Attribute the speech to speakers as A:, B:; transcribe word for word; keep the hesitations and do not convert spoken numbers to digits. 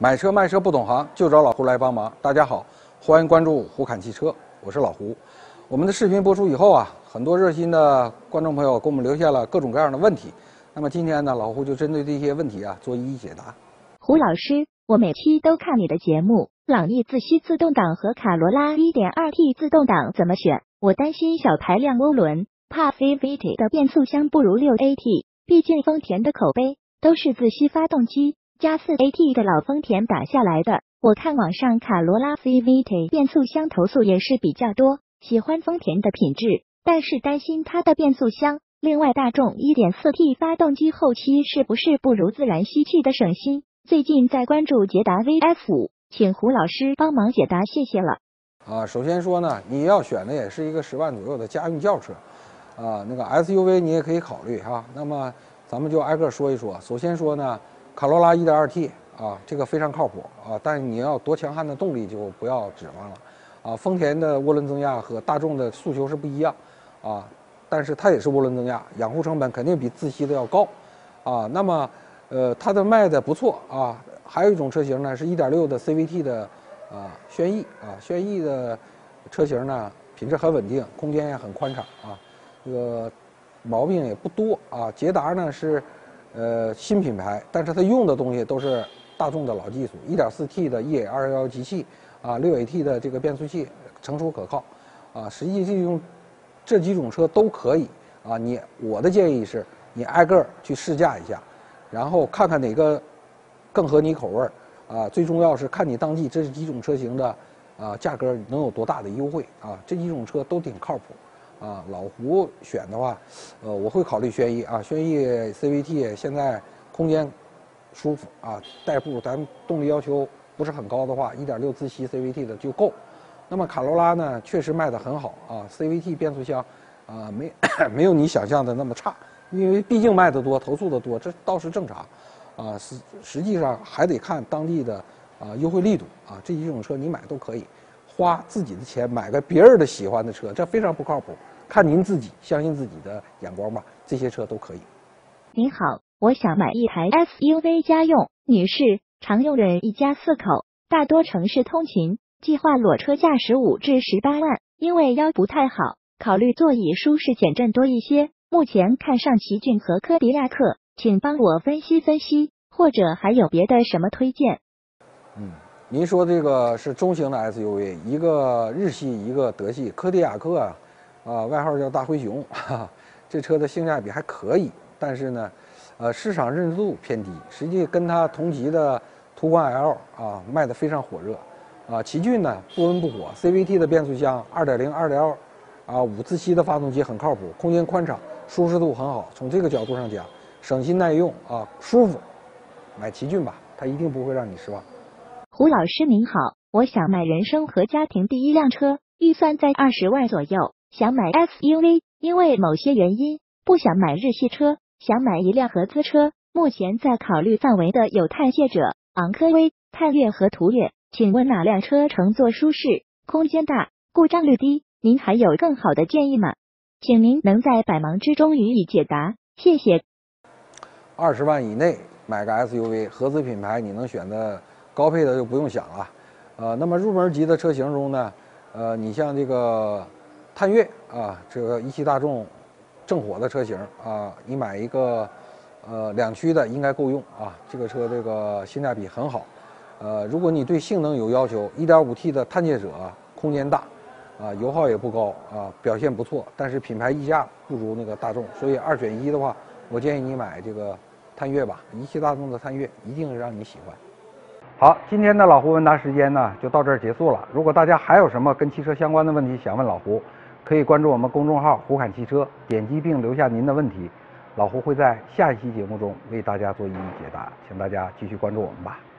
A: 买车卖车不懂行，就找老胡来帮忙。大家好，欢迎关注胡侃汽车，我是老胡。我们的视频播出以后啊，很多热心的观众朋友给我们留下了各种各样的问题。那么今天呢，老胡就针对这些问题啊做一一解答。
B: 胡老师，我每期都看你的节目，朗逸自吸自动挡和卡罗拉 一点二 T 自动挡怎么选？我担心小排量涡轮，怕 C V T 的变速箱不如 六 A T， 毕竟丰田的口碑都是自吸发动机加 四 A T 的老丰田打下来的。我看网上卡罗拉 C V T 变速箱投诉也是比较多，喜欢丰田的品质，但是担心它的变速箱。另外，大众 一点四 T 发动机后期是不是不如自然吸气的省心？最近在关注捷达 V F， 请胡老师帮忙解答，谢谢了。
A: 啊，首先说呢，你要选的也是一个十万左右的家用轿车，啊，那个 S U V 你也可以考虑哈。那么咱们就挨个说一说。首先说呢，卡罗拉 一点二 T 啊，这个非常靠谱啊，但是你要多强悍的动力就不要指望了啊。丰田的涡轮增压和大众的诉求是不一样啊，但是它也是涡轮增压，养护成本肯定比自吸的要高啊。那么呃，它的卖的不错啊。还有一种车型呢是 一点六 的 C V T 的啊轩逸啊，轩逸的车型呢品质很稳定，空间也很宽敞啊，这个毛病也不多啊。捷达呢是呃新品牌，但是它用的东西都是大众的老技术 ，一点四 T 的 E A 二幺一机器啊 ，六 A T 的这个变速器成熟可靠啊。实际这种这几种车都可以啊。你我的建议是你挨个去试驾一下，然后看看哪个更合你口味儿啊。最重要是看你当季这几种车型的啊价格能有多大的优惠啊。这几种车都挺靠谱啊。老胡选的话，呃，我会考虑轩逸啊。轩逸 C V T 现在空间舒服啊，代步咱动力要求不是很高的话 ，一点六 自吸 C V T 的就够。那么卡罗拉呢，确实卖得很好啊 ，C V T 变速箱啊没没有你想象的那么差，因为毕竟卖得多，投诉的多，这倒是正常。啊，实实际上还得看当地的啊优惠力度啊，这几种车你买都可以，花自己的钱买个别人的喜欢的车，这非常不靠谱。看您自己，相信自己的眼光吧，这些车都可以。
B: 您好，我想买一台 S U V 家用，女士，常用人一家四口，大多城市通勤，计划裸车价十五至十八万，因为腰不太好，考虑座椅舒适减震多一些，目前看上奇骏和柯迪亚克。请帮我分析分析，或者还有别的什么推荐？
A: 嗯，您说这个是中型的 S U V， 一个日系，一个德系。柯迪亚克啊，啊，外号叫大灰熊，哈哈，这车的性价比还可以，但是呢，呃，市场认知度偏低。实际跟它同级的途观 L 啊，卖的非常火热。啊，奇骏呢不温不火 ，C V T 的变速箱 二点零、二点二 啊，五自吸的发动机很靠谱，空间宽敞，舒适度很好。从这个角度上讲，省心耐用啊，舒服，买奇骏吧，它一定不会让你失望。
B: 胡老师您好，我想买人生和家庭第一辆车，预算在二十万左右，想买 S U V， 因为某些原因不想买日系车，想买一辆合资车。目前在考虑范围的有探界者、昂科威、探岳和途岳，请问哪辆车乘坐舒适、空间大、故障率低？您还有更好的建议吗？请您能在百忙之中予以解答，谢谢。
A: 二十万以内买个 S U V， 合资品牌你能选的高配的就不用想了。呃，那么入门级的车型中呢，呃，你像这个探岳啊，这个一汽大众正火的车型啊，你买一个呃两驱的应该够用啊。这个车这个性价比很好。呃，如果你对性能有要求 ，一点五 T 的探界者空间大啊，油耗也不高啊，表现不错，但是品牌溢价不如那个大众，所以二选一的话。我建议你买这个探岳吧，一汽大众的探岳一定让你喜欢。好，今天的老胡问答时间呢就到这儿结束了。如果大家还有什么跟汽车相关的问题想问老胡，可以关注我们公众号胡侃汽车，点击并留下您的问题，老胡会在下一期节目中为大家做一一解答，请大家继续关注我们吧。